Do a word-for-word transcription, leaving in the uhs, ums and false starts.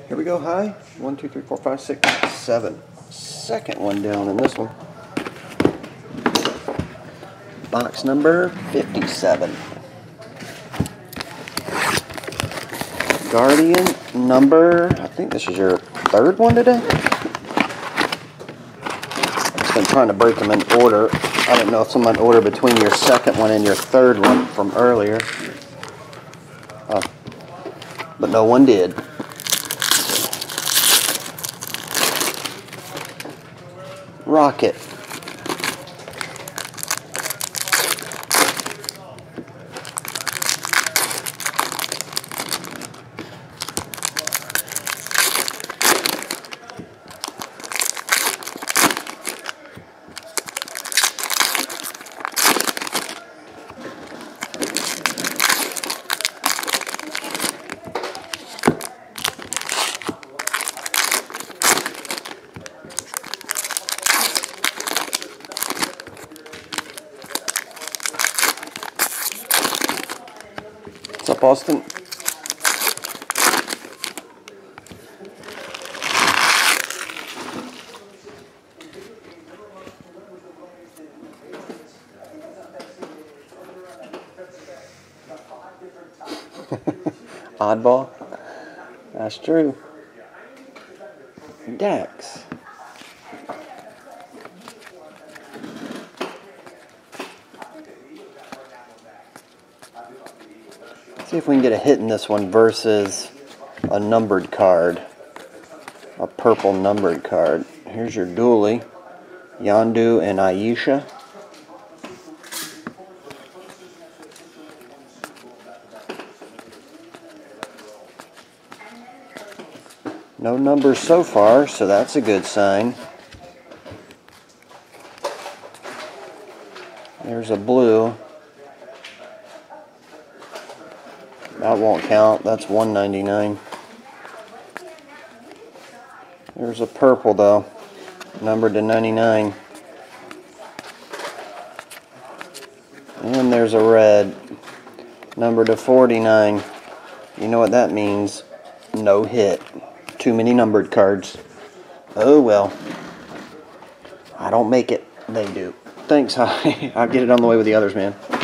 Here we go, high. One, two, three, four, five, six, seven. Second one down in this one. Box number fifty-seven. Guardian number, I think this is your third one today. I've been trying to break them in order. I don't know if someone ordered between your second one and your third one from earlier. Oh, but no one did. Rocket. What's up, Austin? Oddball? That's true. Dax. See if we can get a hit in this one versus a numbered card. A purple numbered card. Here's your dually. Yondu and Ayesha. No numbers so far, so that's a good sign. There's a blue. That won't count. That's one ninety-nine. There's a purple though, numbered to ninety-nine. And there's a red, numbered to forty-nine. You know what that means? No hit. Too many numbered cards. Oh well. I don't make it. They do. Thanks, I'll get it on the way with the others, man.